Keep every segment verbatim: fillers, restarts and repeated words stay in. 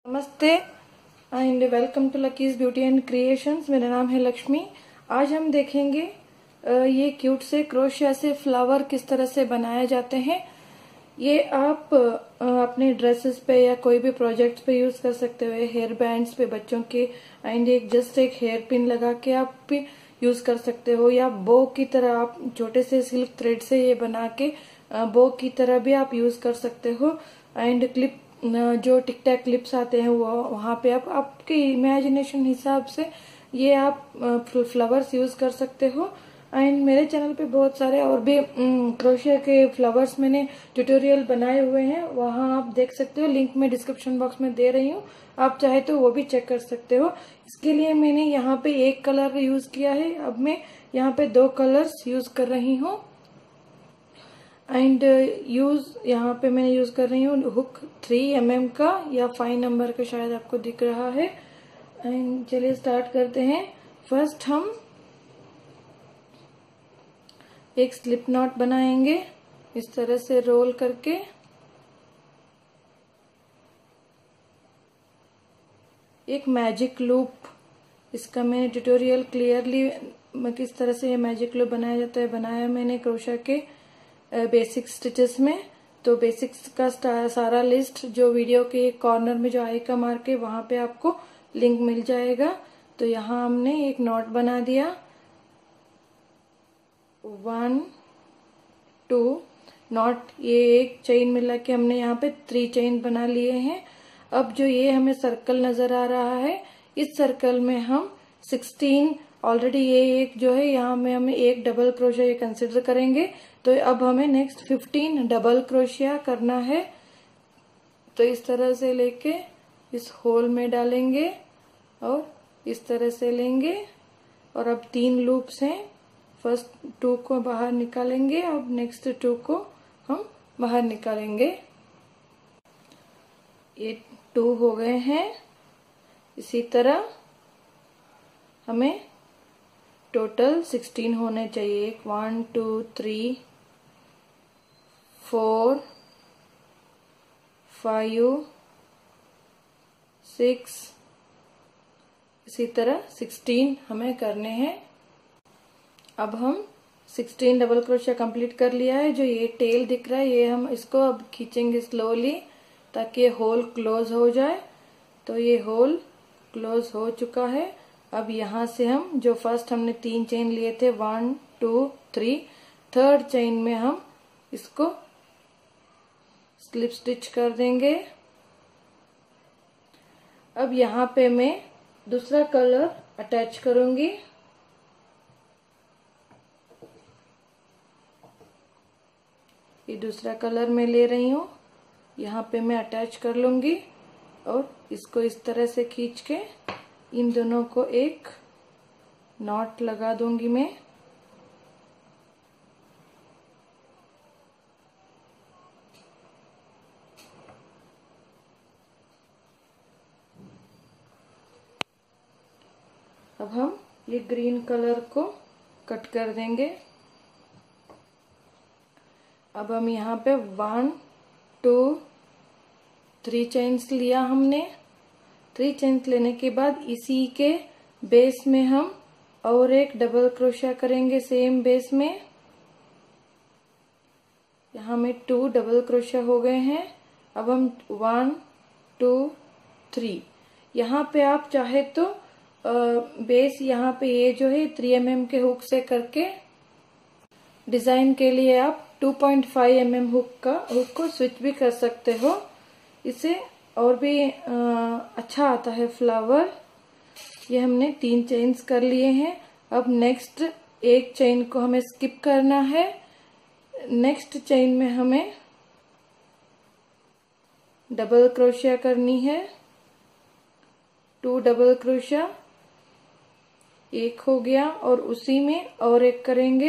नमस्ते and welcome to Lucky's beauty and creations. मेरा नाम है लक्ष्मी। आज हम देखेंगे ये क्यूट से क्रोशिया से फ्लावर किस तरह से बनाए जाते हैं। ये आप अपने ड्रेसेस पे या कोई भी प्रोजेक्ट्स पे यूज कर सकते हो, हेयर बैंड्स पे बच्चों के, एंड एक जस्ट एक हेयर पिन लगा के आप भी यूज कर सकते हो, या बो की तरह आप छोटे से सिल्क थ्रेड से ये बना के बो की तरह भी आप यूज कर सकते हो। एंड क्लिप जो टिक टैक क्लिप्स आते हैं वो वहां पे आप आपके इमेजिनेशन हिसाब से ये आप फ्लावर्स यूज कर सकते हो। एंड मेरे चैनल पे बहुत सारे और भी क्रोशिया के फ्लावर्स मैंने ट्यूटोरियल बनाए हुए हैं, वहां आप देख सकते हो। लिंक मैं डिस्क्रिप्शन बॉक्स में दे रही हूँ, आप चाहे तो वो भी चेक कर सकते हो। इसके लिए मैंने यहाँ पे एक कलर यूज किया है, अब मैं यहाँ पे दो कलर्स यूज कर रही हूँ। एंड यूज यहाँ पे मैं यूज कर रही हूँ हुक थ्री एम एम का या फाइव नंबर का, शायद आपको दिख रहा है। एंड चलिए स्टार्ट करते हैं। फर्स्ट हम एक स्लिप नॉट बनाएंगे इस तरह से रोल करके। एक मैजिक लूप, इसका मैंने ट्यूटोरियल क्लियरली किस तरह से ये मैजिक लूप बनाया जाता है बनाया मैंने क्रोशिया के बेसिक स्टिचेस में। तो बेसिक्स का सारा लिस्ट जो वीडियो के कॉर्नर में जो आई का मार्क है वहां पे आपको लिंक मिल जाएगा। तो यहाँ हमने एक नॉट बना दिया, वन टू नॉट, ये एक चेन मिला के हमने यहाँ पे थ्री चेन बना लिए हैं। अब जो ये हमें सर्कल नजर आ रहा है, इस सर्कल में हम सिक्सटीन ऑलरेडी ये एक जो है यहाँ में हमें एक डबल क्रोशिया ये कंसिडर करेंगे। तो अब हमें नेक्स्ट फिफ्टीन डबल क्रोशिया करना है। तो इस तरह से लेके इस होल में डालेंगे और इस तरह से लेंगे, और अब तीन लूप्स हैं। फर्स्ट टू को बाहर निकालेंगे, अब नेक्स्ट टू को हम बाहर निकालेंगे। ये टू हो गए हैं। इसी तरह हमें टोटल सिक्सटीन होने चाहिए। One two three four five six, इसी तरह सिक्सटीन हमें करने हैं। अब हम सिक्सटीन डबल क्रोशिया कंप्लीट कर लिया है। जो ये टेल दिख रहा है ये हम इसको अब खींचेंगे स्लोली ताकि ये होल क्लोज हो जाए। तो ये होल क्लोज हो चुका है। अब यहाँ से हम जो फर्स्ट हमने तीन चेन लिए थे, one two three, third chain में हम इसको स्लिप स्टिच कर देंगे। अब यहाँ पे मैं दूसरा कलर अटैच करूंगी। ये दूसरा कलर मैं ले रही हूँ, यहाँ पे मैं अटैच कर लूंगी और इसको इस तरह से खींच के इन दोनों को एक नॉट लगा दूंगी मैं। अब हम ये ग्रीन कलर को कट कर देंगे। अब हम यहाँ पे वन टू थ्री चेन्स लिया हमने। थ्री चेन्स लेने के बाद इसी के बेस में हम और एक डबल क्रोशिया करेंगे सेम बेस में। यहाँ में टू डबल क्रोशिया हो गए हैं। अब हम वन टू थ्री, यहाँ पे आप चाहे तो बेस यहाँ पे ये जो है थ्री एम एम के हुक से करके डिजाइन के लिए आप two point five M M hook का हुक को स्विच भी कर सकते हो। इससे और भी आ, अच्छा आता है फ्लावर। ये हमने तीन चेन्स कर लिए हैं। अब नेक्स्ट एक चेन को हमें स्किप करना है। नेक्स्ट चेन में हमें डबल क्रोशिया करनी है, टू डबल क्रोशिया, एक हो गया और उसी में और एक करेंगे।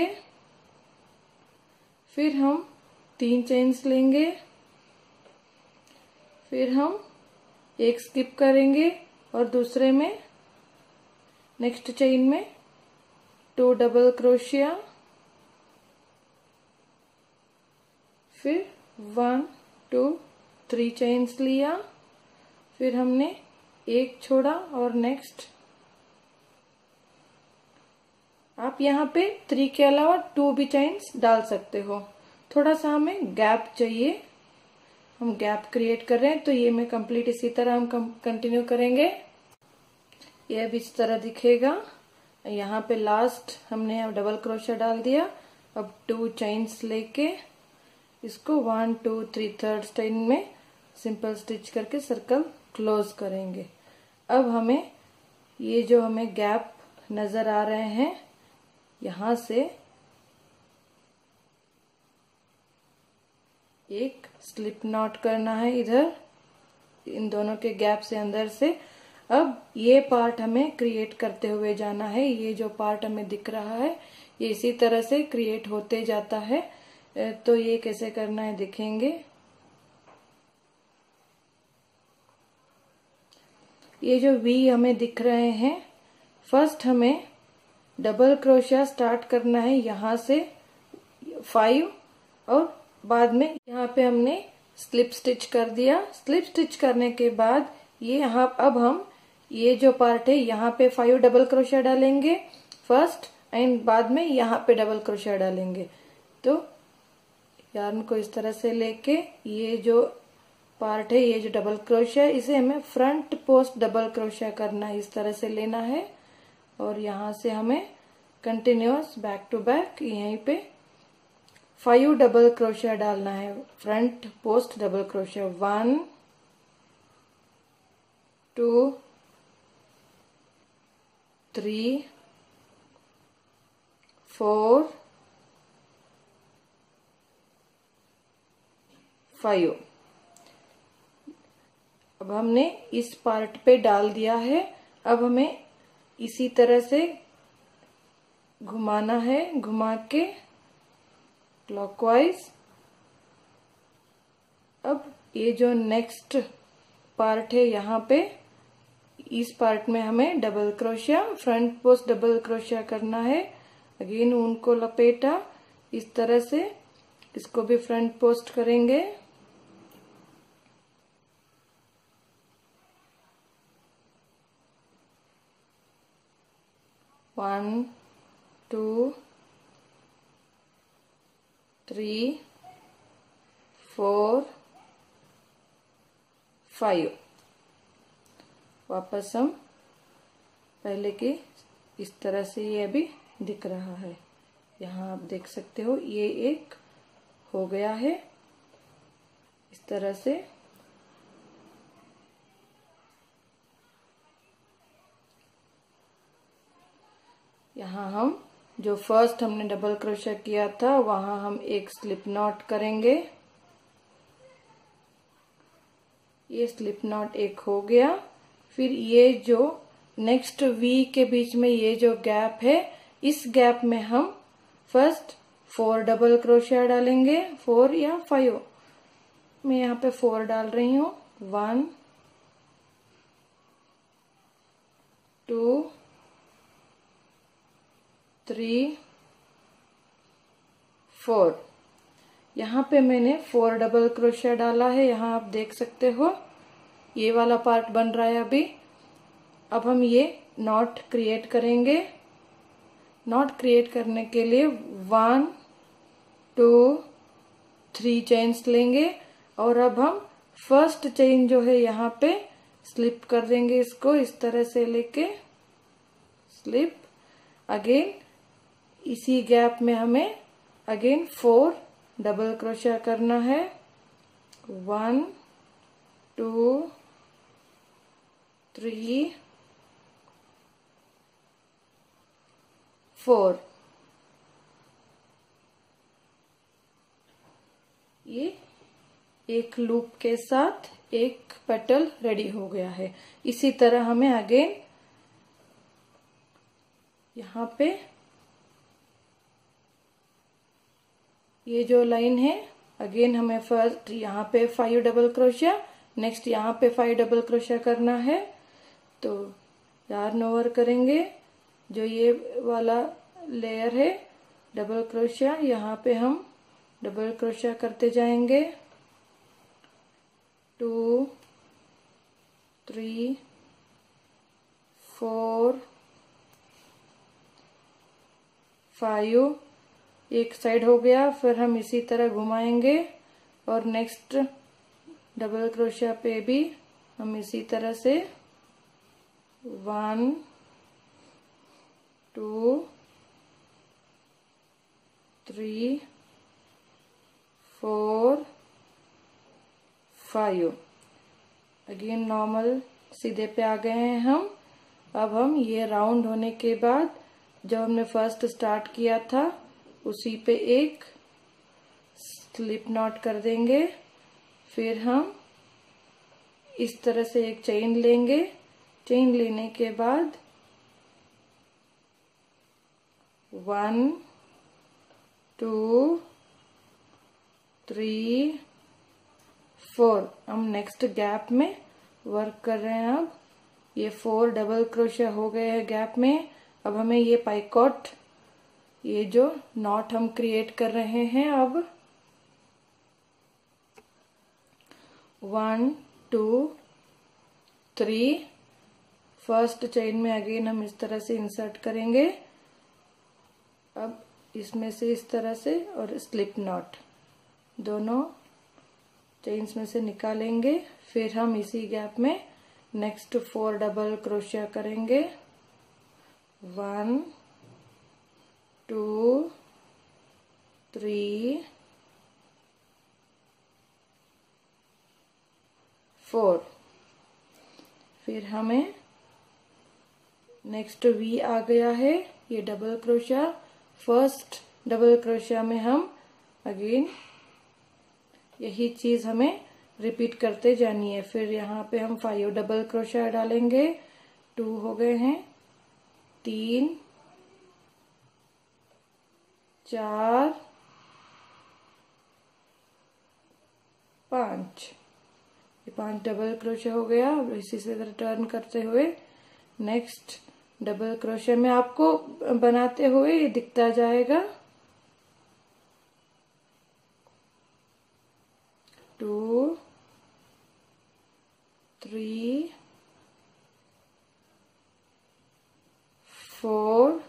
फिर हम तीन चेन्स लेंगे, फिर हम एक स्किप करेंगे और दूसरे में नेक्स्ट चेन में टू डबल क्रोशिया, फिर वन टू थ्री चेन्स लिया, फिर हमने एक छोड़ा और नेक्स्ट आप यहाँ पे थ्री के अलावा टू भी चेन्स डाल सकते हो। थोड़ा सा हमें गैप चाहिए, हम गैप क्रिएट कर रहे हैं, तो ये मैं कंप्लीट इसी तरह हम कंटिन्यू करेंगे। ये अब इस तरह दिखेगा। यहाँ पे लास्ट हमने अब डबल क्रोशा डाल दिया। अब टू चेन्स लेके इसको वन टू थ्री थर्ड स्टेन में सिंपल स्टिच करके सर्कल क्लोज करेंगे। अब हमें ये जो हमें गैप नजर आ रहे हैं, यहाँ से एक स्लिप नॉट करना है इधर, इन दोनों के गैप से अंदर से। अब ये पार्ट हमें क्रिएट करते हुए जाना है। ये जो पार्ट हमें दिख रहा है ये इसी तरह से क्रिएट होते जाता है। तो ये कैसे करना है देखेंगे। ये जो वी हमें दिख रहे हैं, फर्स्ट हमें डबल क्रोशिया स्टार्ट करना है यहाँ से फाइव, और बाद में यहाँ पे हमने स्लिप स्टिच कर दिया। स्लिप स्टिच करने के बाद ये यहाँ अब हम ये जो पार्ट है यहाँ पे फाइव डबल क्रोशिया डालेंगे फर्स्ट, एंड बाद में यहाँ पे डबल क्रोशिया डालेंगे। तो यार्न को इस तरह से लेके ये जो पार्ट है, ये जो डबल क्रोशिया, इसे हमें फ्रंट पोस्ट डबल क्रोशिया करना है, इस तरह से लेना है। और यहाँ से हमें कंटिन्यूअस बैक टू बैक यहीं पे फाइव डबल क्रोशिया डालना है, फ्रंट पोस्ट डबल क्रोशिया। One two three four five. अब हमने इस पार्ट पे डाल दिया है। अब हमें इसी तरह से घुमाना है, घुमा के क्लॉकवाइज। अब ये जो नेक्स्ट पार्ट है यहाँ पे, इस पार्ट में हमें डबल क्रोशिया, फ्रंट पोस्ट डबल क्रोशिया करना है। अगेन ऊन को लपेटा इस तरह से, इसको भी फ्रंट पोस्ट करेंगे। One two three four five. वापस हम पहले की इस तरह से ये अभी दिख रहा है। यहाँ आप देख सकते हो ये एक हो गया है इस तरह से। यहाँ हम जो फर्स्ट हमने डबल क्रोशिया किया था वहां हम एक स्लिप नॉट करेंगे। ये स्लिप नॉट एक हो गया। फिर ये जो नेक्स्ट वी के बीच में ये जो गैप है, इस गैप में हम फर्स्ट फोर डबल क्रोशिया डालेंगे, फोर या फाइव। मैं यहाँ पे फोर डाल रही हूँ। One two three four. यहाँ पे मैंने फोर डबल क्रोशिया डाला है। यहाँ आप देख सकते हो ये वाला पार्ट बन रहा है अभी। अब हम ये नॉट क्रिएट करेंगे। नॉट क्रिएट करने के लिए वन टू थ्री चेन्स लेंगे, और अब हम फर्स्ट चेन जो है यहाँ पे स्लिप कर देंगे, इसको इस तरह से लेके स्लिप। अगेन इसी गैप में हमें अगेन फोर डबल क्रोशिया करना है। One two three four. ये एक लूप के साथ एक पेटल रेडी हो गया है। इसी तरह हमें अगेन यहाँ पे ये जो लाइन है, अगेन हमें फर्स्ट यहाँ पे फाइव डबल क्रोशिया, नेक्स्ट यहाँ पे फाइव डबल क्रोशिया करना है। तो यार्न ओवर करेंगे, जो ये वाला लेयर है डबल क्रोशिया, यहाँ पे हम डबल क्रोशिया करते जाएंगे। Two three, four, five. एक साइड हो गया, फिर हम इसी तरह घुमाएंगे और नेक्स्ट डबल क्रोशिया पे भी हम इसी तरह से one, two, three, four, five. Again normal सीधे पे आ गए हैं हम। अब हम ये राउंड होने के बाद जब हमने फर्स्ट स्टार्ट किया था उसी पे एक स्लिप नॉट कर देंगे। फिर हम इस तरह से एक चेन लेंगे। चेन लेने के बाद वन, टू, थ्री, फोर। हम नेक्स्ट गैप में वर्क कर रहे हैं। अब ये फोर डबल क्रोशिया हो गए हैं गैप में। अब हमें ये पाइकॉट, ये जो नॉट हम क्रिएट कर रहे हैं, अब one, two, three, first chain में अगेन हम इस तरह से इंसर्ट करेंगे। अब इसमें से इस तरह से और स्लिप नॉट दोनों चेन्स में से निकालेंगे। फिर हम इसी गैप में नेक्स्ट फोर डबल क्रोशिया करेंगे। One, two, three, four. फिर हमें नेक्स्ट वी आ गया है, ये डबल क्रोशिया। फर्स्ट डबल क्रोशिया में हम अगेन यही चीज हमें रिपीट करते जानी है। फिर यहाँ पे हम फाइव डबल क्रोशिया डालेंगे। टू हो गए हैं, तीन, चार, पांच। ये पांच डबल क्रोशिया हो गया। अब इसी से टर्न करते हुए नेक्स्ट डबल क्रोशिया में आपको बनाते हुए ये दिखता जाएगा। Two, three, four,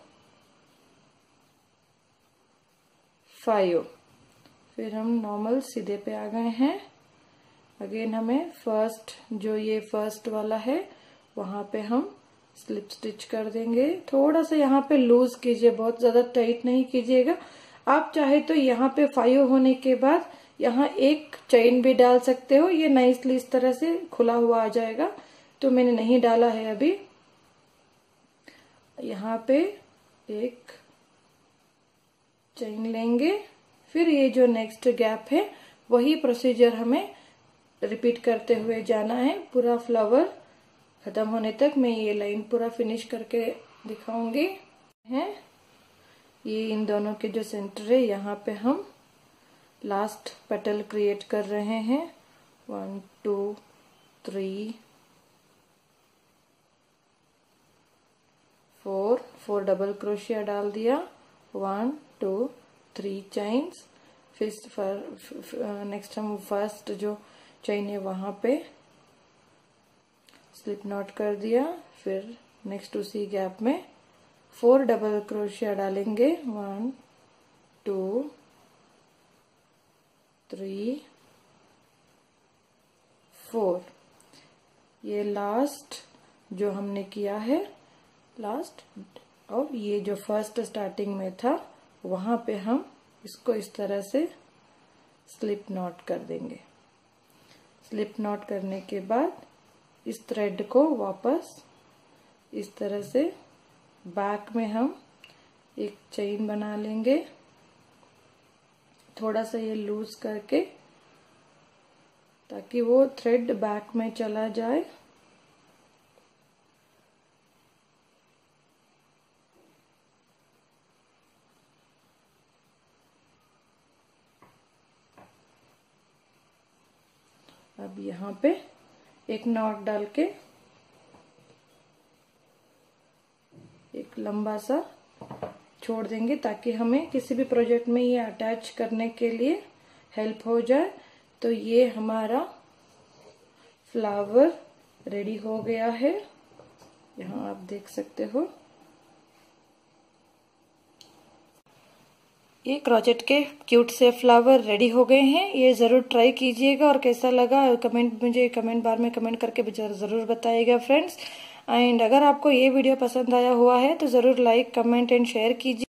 five. फिर हम नॉर्मल सीधे पे आ गए हैं। अगेन हमें फर्स्ट जो ये फर्स्ट वाला है वहां पे हम स्लिप स्टिच कर देंगे। थोड़ा सा यहाँ पे लूज कीजिए, बहुत ज्यादा टाइट नहीं कीजिएगा। आप चाहे तो यहाँ पे फाइव होने के बाद यहाँ एक चेन भी डाल सकते हो, ये नाइसली इस तरह से खुला हुआ आ जाएगा, तो मैंने नहीं डाला है अभी। यहाँ पे एक चेन लेंगे। फिर ये जो नेक्स्ट गैप है वही प्रोसीजर हमें रिपीट करते हुए जाना है पूरा फ्लावर खत्म होने तक। मैं ये लाइन पूरा फिनिश करके दिखाऊंगी। है ये इन दोनों के जो सेंटर है यहाँ पे हम लास्ट पेटल क्रिएट कर रहे हैं। One, two, three, four, four double क्रोशिया डाल दिया। One, two, three chains. फिर नेक्स्ट हम फर्स्ट जो चेन है वहां पे स्लिप नॉट कर दिया। फिर नेक्स्ट उसी गैप में फोर डबल क्रोशिया डालेंगे। One, two, three, four. ये लास्ट जो हमने किया है लास्ट, और ये जो फर्स्ट स्टार्टिंग में था वहां पे हम इसको इस तरह से स्लिप नॉट कर देंगे। स्लिप नॉट करने के बाद इस थ्रेड को वापस इस तरह से बैक में हम एक चेन बना लेंगे, थोड़ा सा ये लूज करके, ताकि वो थ्रेड बैक में चला जाए। अब यहाँ पे एक नॉट डाल के एक लंबा सा छोड़ देंगे, ताकि हमें किसी भी प्रोजेक्ट में ये अटैच करने के लिए हेल्प हो जाए। तो ये हमारा फ्लावर रेडी हो गया है। यहाँ आप देख सकते हो ये क्रोचेट के क्यूट से फ्लावर रेडी हो गए हैं। ये जरूर ट्राई कीजिएगा और कैसा लगा कमेंट मुझे कमेंट बार में कमेंट करके जरूर बताइएगा फ्रेंड्स। एंड अगर आपको ये वीडियो पसंद आया हुआ है तो जरूर लाइक कमेंट एंड शेयर कीजिए।